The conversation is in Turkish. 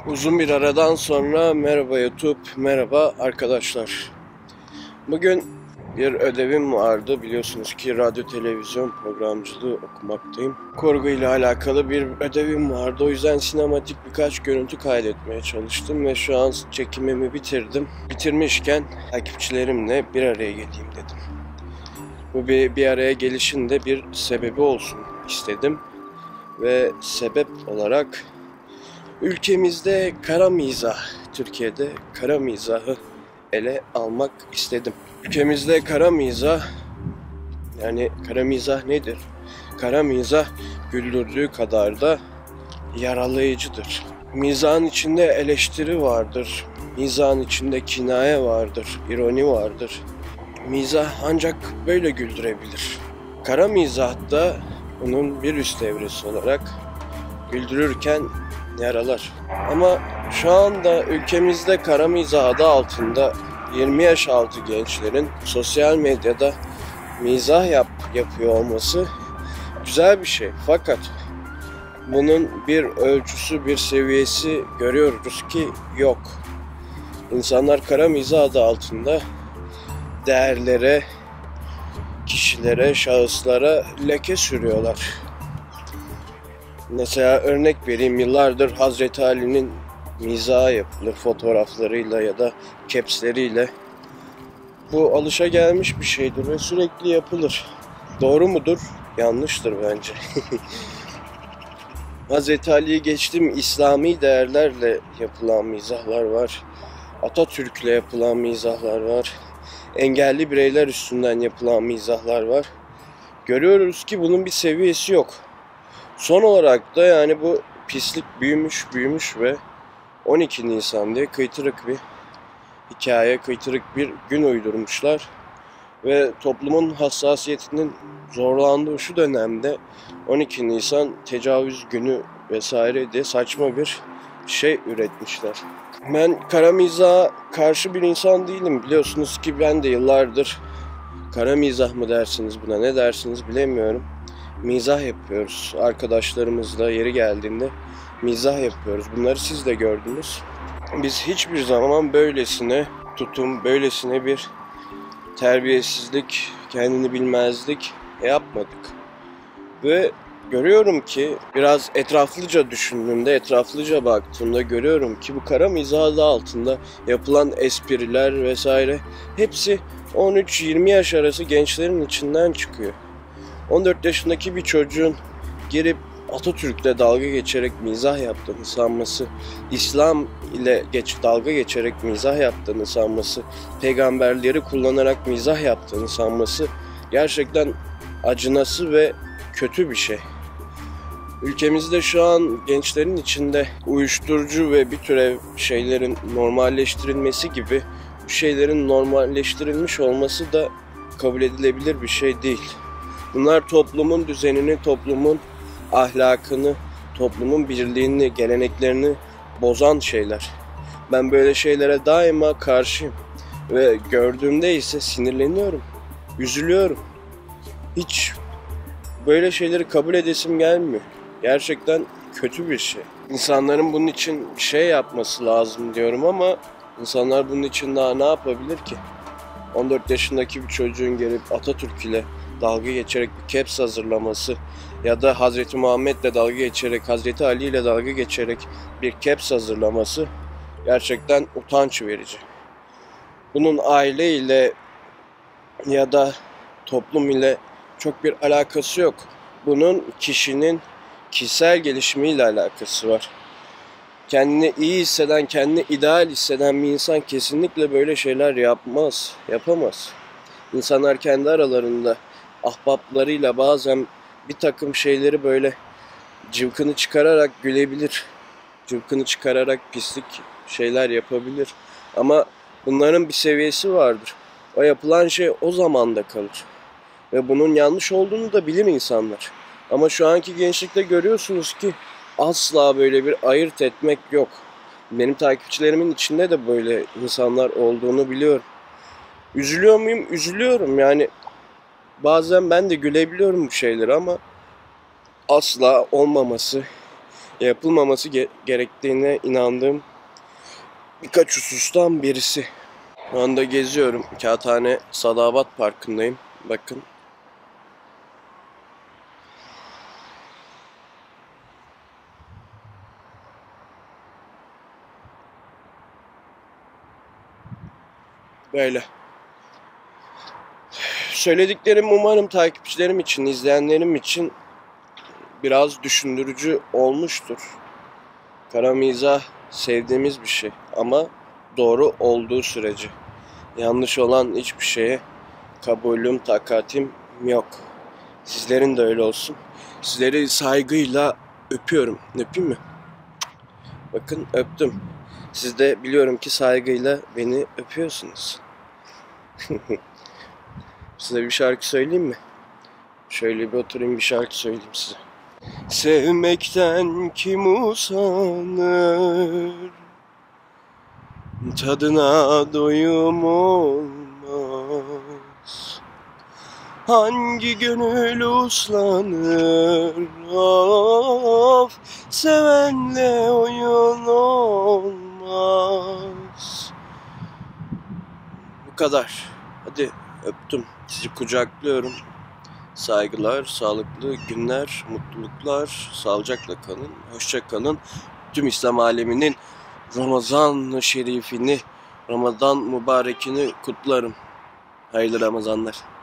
Uzun bir aradan sonra merhaba YouTube, merhaba arkadaşlar. Bugün bir ödevim vardı. Biliyorsunuz ki radyo televizyon programcılığı okumaktayım. Kurgu ile alakalı bir ödevim vardı. O yüzden sinematik birkaç görüntü kaydetmeye çalıştım ve şu an çekimimi bitirdim. Bitirmişken takipçilerimle bir araya geleyim dedim. Bu bir araya gelişin de bir sebebi olsun istedim. Ve sebep olarak ülkemizde kara mizah, Türkiye'de kara mizahı ele almak istedim. Ülkemizde kara mizah, yani kara mizah nedir? Kara mizah güldürdüğü kadar da yaralayıcıdır. Mizahın içinde eleştiri vardır. Mizahın içinde kinaye vardır, ironi vardır. Mizah ancak böyle güldürebilir. Kara mizah da bunun bir üst evresi olarak güldürürken yaralar. Ama şu anda ülkemizde kara mizah adı altında 20 yaş altı gençlerin sosyal medyada mizah yapıyor olması güzel bir şey. Fakat bunun bir ölçüsü, bir seviyesi görüyoruz ki yok. İnsanlar kara mizah adı altında değerlere, kişilere, şahıslara leke sürüyorlar. Mesela örnek vereyim, yıllardır Hazreti Ali'nin mizahı yapılır fotoğraflarıyla ya da capsleriyle. Bu alışagelmiş bir şeydir ve sürekli yapılır. Doğru mudur? Yanlıştır bence. Hazreti Ali'yi geçtim, İslami değerlerle yapılan mizahlar var. Atatürk'le yapılan mizahlar var. Engelli bireyler üstünden yapılan mizahlar var. Görüyoruz ki bunun bir seviyesi yok. Son olarak da yani bu pislik büyümüş ve 12 Nisan diye kıytırık bir hikaye, kıytırık bir gün uydurmuşlar. Ve toplumun hassasiyetinin zorlandığı şu dönemde 12 Nisan tecavüz günü vesaire diye saçma bir şey üretmişler. Ben kara mizaha karşı bir insan değilim. Biliyorsunuz ki ben de yıllardır kara mizah mı dersiniz buna, ne dersiniz bilemiyorum. Mizah yapıyoruz. Arkadaşlarımızla yeri geldiğinde mizah yapıyoruz. Bunları siz de gördünüz. Biz hiçbir zaman böylesine tutum, böylesine bir terbiyesizlik, kendini bilmezlik yapmadık. Ve görüyorum ki biraz etraflıca düşündüğümde, etraflıca baktığımda görüyorum ki bu kara mizah adı altında yapılan espriler vesaire hepsi 13-20 yaş arası gençlerin içinden çıkıyor. 14 yaşındaki bir çocuğun girip Atatürk'le dalga geçerek mizah yaptığını sanması, İslam ile dalga geçerek mizah yaptığını sanması, peygamberleri kullanarak mizah yaptığını sanması gerçekten acınası ve kötü bir şey. Ülkemizde şu an gençlerin içinde uyuşturucu ve bir türev şeylerin normalleştirilmesi gibi bu şeylerin normalleştirilmiş olması da kabul edilebilir bir şey değil. Bunlar toplumun düzenini, toplumun ahlakını, toplumun birliğini, geleneklerini bozan şeyler. Ben böyle şeylere daima karşıyım. Ve gördüğümde ise sinirleniyorum, üzülüyorum. Hiç böyle şeyleri kabul edesim gelmiyor. Gerçekten kötü bir şey. İnsanların bunun için bir şey yapması lazım diyorum ama insanlar bunun için daha ne yapabilir ki? 14 yaşındaki bir çocuğun gelip Atatürk ile dalga geçerek bir caps hazırlaması ya da Hazreti Muhammed'le dalga geçerek, Hazreti Ali ile dalga geçerek bir caps hazırlaması gerçekten utanç verici. Bunun aile ile ya da toplum ile çok bir alakası yok. Bunun kişinin kişisel gelişimiyle alakası var. Kendini iyi hisseden, kendini ideal hisseden bir insan kesinlikle böyle şeyler yapamaz. İnsanlar kendi aralarında ahbaplarıyla bazen bir takım şeyleri böyle cıvkını çıkararak gülebilir. Cıvkını çıkararak pislik şeyler yapabilir. Ama bunların bir seviyesi vardır. O yapılan şey o zamanda kalır. Ve bunun yanlış olduğunu da bilir insanlar. Ama şu anki gençlikte görüyorsunuz ki asla böyle bir ayırt etmek yok. Benim takipçilerimin içinde de böyle insanlar olduğunu biliyorum. Üzülüyor muyum? Üzülüyorum. Yani bazen ben de gülebiliyorum bu şeyleri ama asla olmaması Yapılmaması gerektiğine inandığım birkaç husustan birisi. Şu anda geziyorum. Kağıthane Sadabat Parkı'ndayım. Bakın. Böyle. Söylediklerim umarım takipçilerim için, izleyenlerim için biraz düşündürücü olmuştur. Kara mizah sevdiğimiz bir şey ama doğru olduğu sürece. Yanlış olan hiçbir şeye kabulüm, takatim yok. Sizlerin de öyle olsun. Sizleri saygıyla öpüyorum. Öpeyim mi? Bakın öptüm. Siz de biliyorum ki saygıyla beni öpüyorsunuz. Size bir şarkı söyleyeyim mi? Şöyle bir oturayım bir şarkı söyleyeyim size. Sevmekten kim usanır? Tadına doyum olmaz. Hangi gönül uslanır? Of, sevenle oyun olmaz. Bu kadar. Hadi öptüm. Sizi kucaklıyorum. Saygılar, sağlıklı günler, mutluluklar, sağlıcakla kalın, hoşça kalın. Tüm İslam aleminin Ramazan-ı Şerifini, Ramazan mübarekini kutlarım. Hayırlı Ramazanlar.